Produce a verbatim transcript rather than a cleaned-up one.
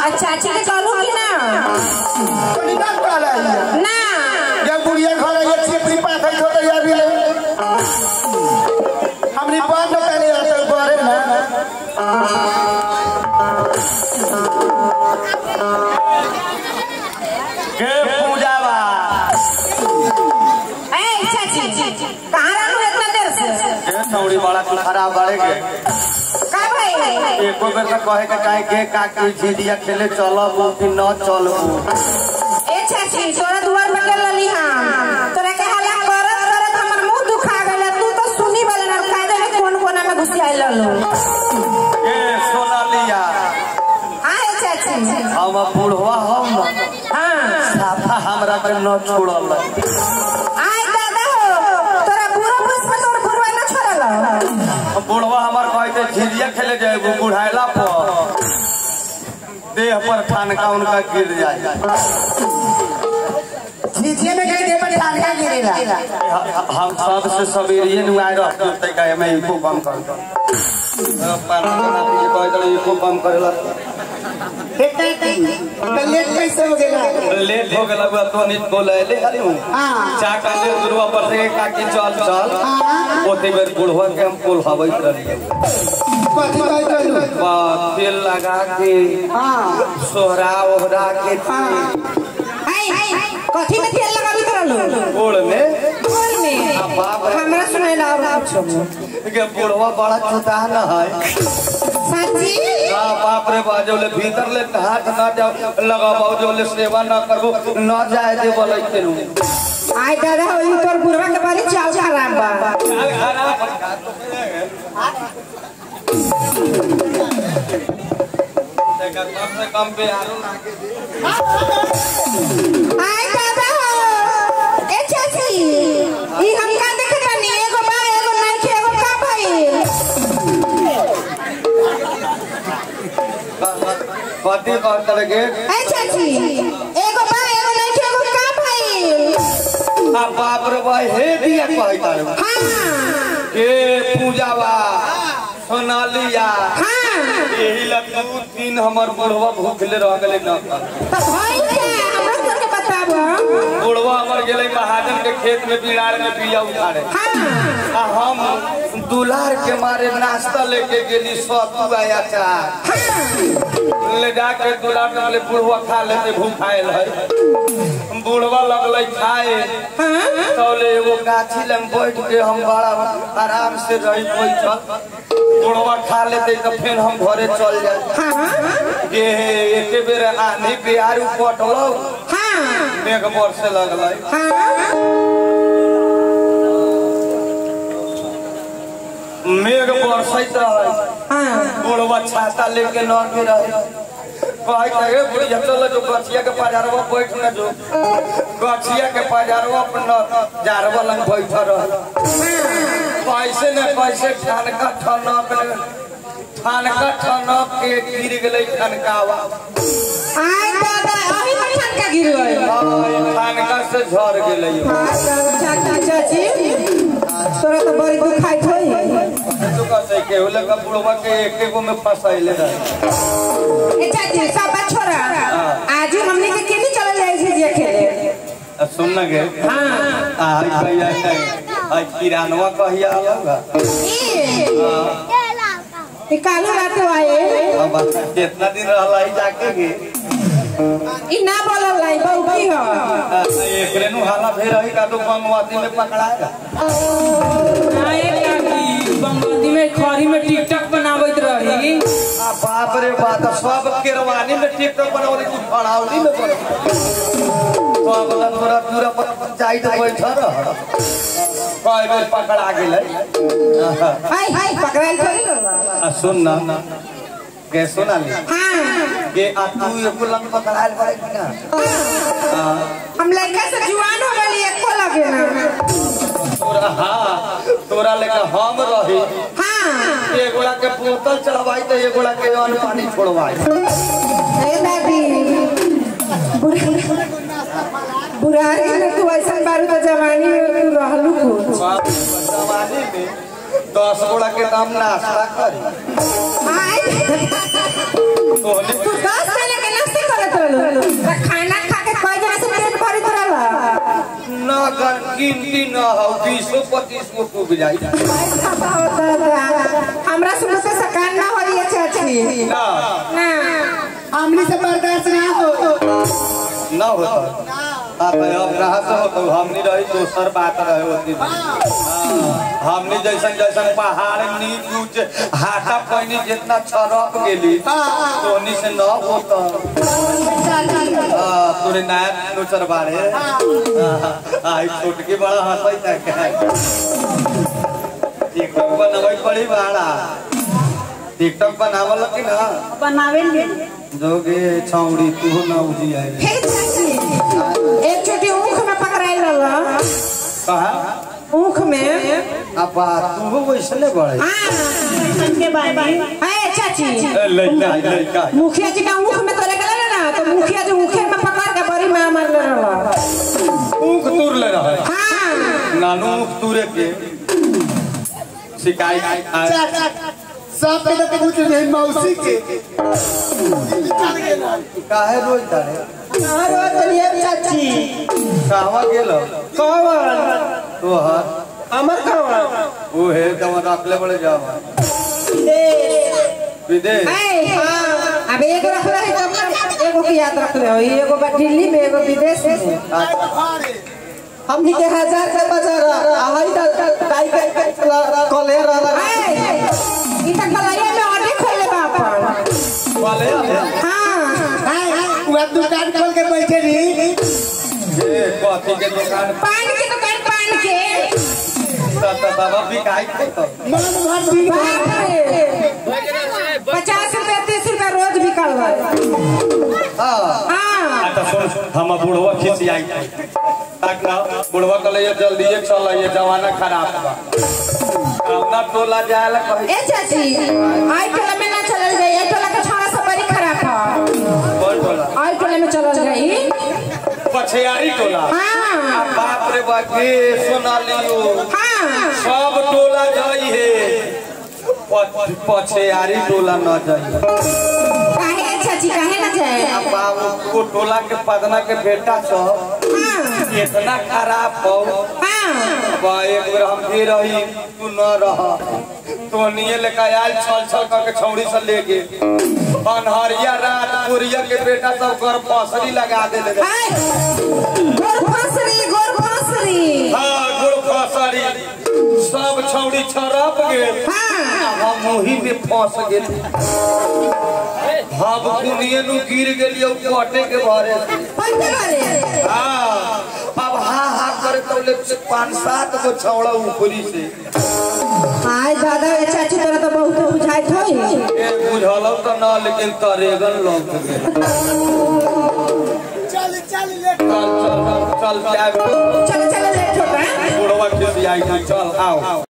चाची के कहलू कि ना ना कहला ना जब बुढ़िया घर ये छिपरी पाखै छोड़ या भी ले हमनी बात न करे असल बारे ना के पूजावा ए चाची कहां रहलू इतना देर से ए नौड़ी बड़ा खराब बाड़े के का भाई एको बेर का कहे के काहे के काकी झिझिया खेले चलब कि न चलब ए चाची तोरा दुआर पर ले लली हम तोरा के हल्ला करत करत हमर मुंह दुखा गेल तू तो सुनी वाला ना कायदे में कोन कोना में घुसी आइल ललू ए सोनालिया हां ए चाची हम बूढ़वा हम हां साफा हमरा के न छोड़ल आय दादा हो तोरा पूरा पुरुष में तोर बुढ़वा न छोड़ल बूढ़वा हमार कहे के झिझिया खेले जाए बुढ़ाइला पर देह पर ठानका उनका गिर जाए झिझिया में कहीं दे पर ठानका गिरेला हम सब से सवेरे नुआए रहते त कहे मैं इको बम कर दो पाना ना पीछे कहे तो इको बम करेला लेट कैसे हो गेला लेट हो गेला बा तो नित बोले ले हरी हूं हां चा का ले दुरवा पर से काकी चल चल ओते बेर बुढ़वा के हम कोल हवैत रहिए कथि कह कहलू बा तेल लगा के हां सोहरा ओहरा के हाय कथि में तेल लगाबी करलू गोड़ में बोल में बाप रे हमरा सुनाइला और कुछ के बुढ़वा बड़ा छोटा न है साची हां बाप रे बाजोले भीतर ले हाथ ना जाओ लगाबो जोले सेवा ना करबो न जाए दे बोलै तेनु आय दादा हो तोर बुढ़वा के बारी चाल खराब बा देखा कम से कम पे आलू लागे दे आय दादा हो ए चाची ई हम का देखत बानी एगो बा एगो नहीं एगो का भाई कथी कहत लगे ए चाची एगो बा एगो नहीं एगो का भाई आ बाप रे भाई हे दिया कहत हां के पूजावा सोनालिया हां यही लग दू तीन हमर बुढ़वा भूखले रह गेले न तो भाई के हमरा तोर के बताबो बुढ़वा हमर गेले महाजन के खेत में बिलाड़ में बिया उखाड़े हां आ हम दुलार के मारे नाश्ता लेके गेली सतुआ अचार ले जाके दुलार वाले बुढ़वा खा लेते भूखाइल है बुढ़वा लगले खाए तौले एगो गाछी लंग बैठ के हम बड़ा आराम से रही बैठल बुढ़वा खा लेते तो फिर हम घरे चल जाए ये एक बेर आनी बिहारू पटलो मेघ बरसे लगल मेघ बरसत रहे बुढ़वा छाता लेके न के रहे कहे कहे बुढ़िया चलो जो गछिया के पजारवा बैठ न जो गछिया के पजारवा पर न जारवा लंग बैठ रहे पैसे न पैसे ठनका ठनक ठनका ठनक के गिर गेलै ठनकावा आय दादा अभी पर ठनका गिर गई ठनका से झड़ गेलै चाची चाची तोरा तो बड़ी दुखाई होई तो कहते के होले का बुढ़वा के एके गो में फसाइले रहे ए चाची सब बात छोड़ा आज हमने के केनी चल जाए छे जे खेले सुन न गे हां आई भैया आई किरानवा कहिया आवेगा ई कालू रात आए अब कितना दिन रहला ही जाके गे ई ना बोलल लाई बहु की हो एकरे नु हाला भे रही का तो बंगवाती में पकड़ाएगा आए काकी बंगवाती में खरी में टिकटॉक बनावत रही आ बाप रे बाप सब केरवानी में टिकटॉक बनावली तू फड़ावली में बन तो अगला थोड़ा दूर पर जाई तो बैठ रह कई बेर पकड़ा गेलै हाय हाय पकड़ाइल थोड़ी लो आ सुन ना के सुनाली हां के आ तू एको लंग पकड़ाइल पड़े कि ना हम लड़का से जुआन हो गली एको लगे ना तोरा हां तोरा लेके हम रही हां एगोड़ा के बोतल चढ़वाई तो एगोड़ा के अन्न पानी छोड़वाई ए दादी बुढ़ारी में तू ऐसा बारू तो जवानी में तू रहलू को जवानी में दस गोड़ा के नाम नाश्ता करी हाय तोहने तू दस महीने के ना गर गिनती न हो बीसो पच्चीस को टूट जाए हमरा सुबह से सकान ना हो रही है चाची ना ना हमनी से बर्दाश्त ना हो ना होता हाँ तो अब कहाँ से हो तो हमनी रही दोसर बात रहे होती हमनी जैसन जैसन पहाड़ नीच ऊंच हाथा पैनी जितना छरप गेली तोनी से न होता तोरे नया नोचर बारे आई छोटकी बड़ा हंसई था क्या टिकटॉक बनावे पड़ी बाड़ा टिकटॉक बनावल कि ना बनावे जोगे छौड़ी तू ना उजी आई एक छोटी ऊख में पकड़ाई लला कहा ऊख में अब तू वैसने बड़े हां के बाबा ए चाची लइका लइका मुखिया जी का ऊख में तोरे गले ना तो मुखिया जी ऊखे में पकड़ के बड़ी मार मार ले रहा ऊख तूर ले रहा है हां नानू ऊख तूरे के शिकायत सब पे तो पूछ रहे मौसी के काहे रोज डाले रोज चलिए चाची कहवा गेलो कौन तो हां हमर कौन वो है जब रखले बड़े जावा विदेश ए हां अब एगो रखले है तब एगो की याद रखले हो एगो बा दिल्ली में एगो विदेश में हमनी के हजार के बाजार आहाई दा काई काई कले रहला ई त कलाइया में ऑर्डर खोले बाप वाले हां वो दुकान खोल के बैठे रही ये कॉफी के दुकान पान की दुकान पान के साता बाबा भी काई थे तो मन भर दी पचास रुपया तीस रुपया रोज बिकल है हां हां अच्छा सुन हम बुढ़वा खिसी आई तक ना बुढ़वा कले ये जल्दी ये चल ये जमाना खराब बा अपना टोला जायला कहि ए चाची आई टोला में ना चलल जाई आई टोला के छाड़ा सब बड़ी खराब है कौन टोला आई टोला में चलल जाई पछयारी टोला हां बाप रे बाप के सोना लियो हां सब टोला जाई है पछयारी टोला न जाई काहे चाची काहे ना जाए अब बाबू को टोला के पदना के बेटा सब हां इतना खराब हो हां बा एक बार हम भी रही तू न रह तो निये लेके आयल छल छल करके छौड़ी से लेके अनहरिया रात पुरिया के बेटा सब घर फसरी लगा दे ले हाय गोर फसरी गोर फसरी हां गुड़ फसरी सब छौड़ी छरप गेल हां हम मुही में फंस गेल हम दुनिया नु गिर गेलियो कोटे के भरे पंते बारे हां अब हा हा करे तो ले पांच सात को छौड़ा ऊपरी से हाय दादा ए चाची तोरा तो बहुत बुझाइत होई ए बुझलो तो ना लेकिन तरेगन लग गेल चल चल ले चल चल चल चल चल लेट होता है बुढ़वा खिसियाई चल आओ